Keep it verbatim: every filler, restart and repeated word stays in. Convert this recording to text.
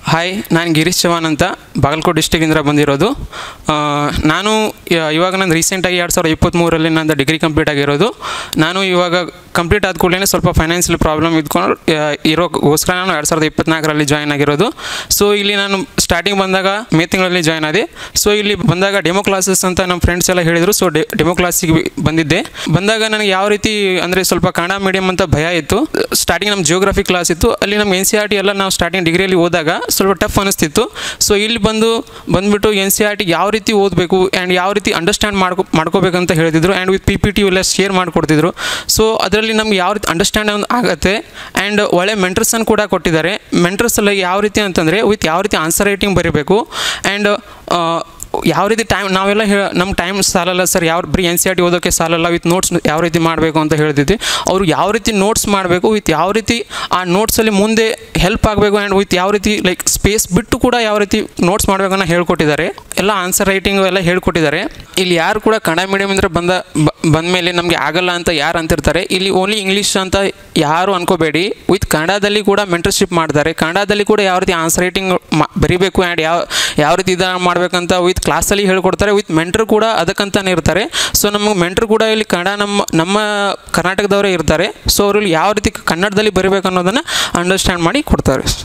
Hi, ನಾನು ಗಿರೀಶ್ ಚವಾನ್ ಅಂತ ಬಾಗಲಕೋಟೆ ಡಿಸ್ಟಿಕ್ಕಿಂದ ಬಂದಿರೋದು. ನಾನು ಇವಾಗ ನಾನು ರೀಸೆಂಟಾಗಿ ಎರಡು ಸಾವಿರದ ಇಪ್ಪತ್ತ್ಮೂರರಲ್ಲಿ ನಂದು ಡಿಗ್ರಿ ಕಂಪ್ಲೀಟ್ ಆಗಿರೋದು. ನಾನು ಇವಾಗ ಕಂಪ್ಲೀಟ್ ಆದ ಕೂಡಲೇ ಸ್ವಲ್ಪ ಫೈನಾನ್ಷಿಯಲ್ ಪ್ರಾಬ್ಲಮ್ ಇದ್ಕೊಂಡು ಇರೋಕ್ಕೋಸ್ಕರ ನಾನು ಎರಡು ಸಾವಿರದ ಇಪ್ಪತ್ತ್ನಾಲ್ಕರಲ್ಲಿ ಜಾಯ್ನ್ ಆಗಿರೋದು. ಸೊ ಇಲ್ಲಿ ನಾನು ಸ್ಟಾರ್ಟಿಂಗ್ ಬಂದಾಗ ಮೇ ತಿಂಗಳಲ್ಲಿ ಜಾಯ್ನ್ ಆದೆ. ಸೊ ಇಲ್ಲಿ ಬಂದಾಗ ಡೆಮೋ ಕ್ಲಾಸಸ್ ಅಂತ ನಮ್ಮ ಫ್ರೆಂಡ್ಸ್ ಎಲ್ಲ ಹೇಳಿದರು. ಸೊ ಡೆ ಡೆಮೋ ಕ್ಲಾಸಿಗೆ ಬಂದಿದ್ದೆ. ಬಂದಾಗ ನನಗೆ ಯಾವ ರೀತಿ ಅಂದರೆ ಸ್ವಲ್ಪ ಕನ್ನಡ ಮೀಡಿಯಮ್ ಅಂತ ಭಯ ಇತ್ತು. ಸ್ಟಾರ್ಟಿಂಗ್ ನಮ್ಮ ಜಿಯೋಗ್ರಫಿ ಕ್ಲಾಸ್ ಇತ್ತು. ಅಲ್ಲಿ ನಮ್ಮ ಎನ್ ಸಿ ಆರ್ ಟಿ ಎಲ್ಲ ನಾವು ಸ್ಟಾರ್ಟಿಂಗ್ ಡಿಗ್ರಿಯಲ್ಲಿ ಹೋದಾಗ ಸ್ವಲ್ಪ ಟಫ್ ಅನಿಸ್ತಿತ್ತು. ಸೊ ಇಲ್ಲಿ ಬಂದು ಬಂದುಬಿಟ್ಟು ಎನ್ ಸಿ ಆರ್ ಟಿ ಯಾವ ರೀತಿ ಓದಬೇಕು ಆ್ಯಂಡ್ ಯಾವ ರೀತಿ ಅಂಡರ್ಸ್ಟ್ಯಾಂಡ್ ಮಾಡ್ಕೊ ಮಾಡ್ಕೋಬೇಕಂತ ಹೇಳ್ತಿದ್ರು. And with P P T ಎಲ್ಲ ಶೇರ್ ಮಾಡಿಕೊಡ್ತಿದ್ರು. ಸೊ ಅದರಲ್ಲಿ ನಮ್ಗೆ ಯಾವ ರೀತಿ ಅಂಡರ್ಸ್ಟ್ಯಾಂಡ್ ಆಗುತ್ತೆ. ಆ್ಯಂಡ್ ಒಳ್ಳೆ ಮೆಂಟರ್ಸನ್ನು ಕೂಡ ಕೊಟ್ಟಿದ್ದಾರೆ. ಮೆಂಟರ್ಸಲ್ಲಿ ಯಾವ ರೀತಿ ಅಂತಂದರೆ ವಿತ್ ಯಾವ ರೀತಿ ಆನ್ಸರ್ ರೈಟಿಂಗ್ ಬರೀಬೇಕು ಆ್ಯಂಡ್ ಯಾವ ರೀತಿ ಟೈಮ್ ನಾವೆಲ್ಲ ಹೇ ನಮ್ಮ ಟೈಮ್ ಸಾಲಲ್ಲ ಸರ್, ಯಾವ ಬರೀ ಎನ್ ಸಿ ಆರ್ ಟಿ ಓದೋಕ್ಕೆ ಸಾಲಲ್ಲ, ವಿತ್ ನೋಟ್ಸ್ ಯಾವ ರೀತಿ ಮಾಡಬೇಕು ಅಂತ ಹೇಳ್ತಿದ್ದೆ. ಅವರು ಯಾವ ರೀತಿ ನೋಟ್ಸ್ ಮಾಡಬೇಕು, ವಿತ್ ಯಾವ ರೀತಿ ಆ ನೋಟ್ಸಲ್ಲಿ ಮುಂದೆ ಹೆಲ್ಪ್ ಆಗಬೇಕು ಆ್ಯಂಡ್ ವಿತ್ ಯಾವ ರೀತಿ ಲೈಕ್ ಸ್ಪೇಸ್ ಬಿಟ್ಟು ಕೂಡ ಯಾವ ರೀತಿ ನೋಟ್ಸ್ ಮಾಡಬೇಕನ್ನ ಹೇಳ್ಕೊಟ್ಟಿದ್ದಾರೆ. ಎಲ್ಲ ಆನ್ಸರ್ ರೈಟಿಂಗು ಎಲ್ಲ ಹೇಳ್ಕೊಟ್ಟಿದ್ದಾರೆ. ಇಲ್ಲಿ ಯಾರು ಕೂಡ ಕನ್ನಡ ಮೀಡಿಯಮಿಂದ ಬಂದ ಬಂದ ಮೇಲೆ ನಮಗೆ ಆಗಲ್ಲ ಅಂತ ಯಾರು ಅಂತಿರ್ತಾರೆ, ಇಲ್ಲಿ ಓನ್ಲಿ ಇಂಗ್ಲೀಷ್ ಅಂತ ಯಾರು ಅನ್ಕೋಬೇಡಿ. ವಿತ್ ಕನ್ನಡದಲ್ಲಿ ಕೂಡ ಮೆಂಟರ್ಶಿಪ್ ಮಾಡ್ತಾರೆ. ಕನ್ನಡದಲ್ಲಿ ಕೂಡ ಯಾವ ರೀತಿ ಆನ್ಸರ್ ರೈಟಿಂಗ್ ಬರೀಬೇಕು ಆ್ಯಂಡ್ ಯಾವ ಯಾವ ರೀತಿ ಇದನ್ನು ಮಾಡಬೇಕಂತ ವಿತ್ ಕ್ಲಾಸಲ್ಲಿ ಹೇಳ್ಕೊಡ್ತಾರೆ. ವಿತ್ ಮೆಂಟ್ರ್ ಕೂಡ ಅದಕ್ಕಂತಾನೆ ಇರ್ತಾರೆ. ಸೊ ನಮಗೆ ಮೆಂಟ್ರ್ ಕೂಡ ಇಲ್ಲಿ ಕನ್ನಡ ನಮ್ಮ ನಮ್ಮ ಕರ್ನಾಟಕದವರೇ ಇರ್ತಾರೆ. ಸೊ ಅವರಲ್ಲಿ ಯಾವ ರೀತಿ ಕನ್ನಡದಲ್ಲಿ ಬರೀಬೇಕು ಅನ್ನೋದನ್ನು ಅಂಡರ್ಸ್ಟ್ಯಾಂಡ್ ಮಾಡಿ ಕೊಡ್ತಾರೆ.